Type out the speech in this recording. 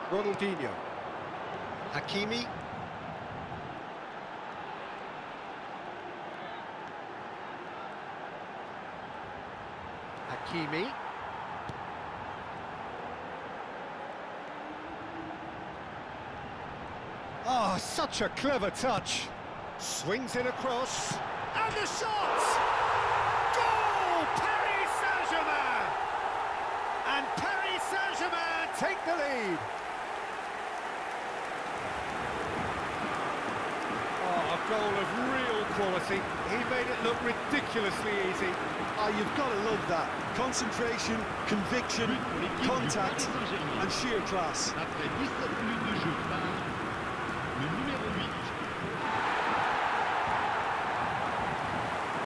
Ronaldinho. Hakimi. Hakimi. Oh, such a clever touch. Swings it across. And the shot! Goal! Paris Saint-Germain! And Paris Saint-Germain take the lead. Oh, a goal of real quality. He made it look ridiculously easy. Oh, you've got to love that. Concentration, conviction, contact, and sheer class. Après 17 minutes de jeu.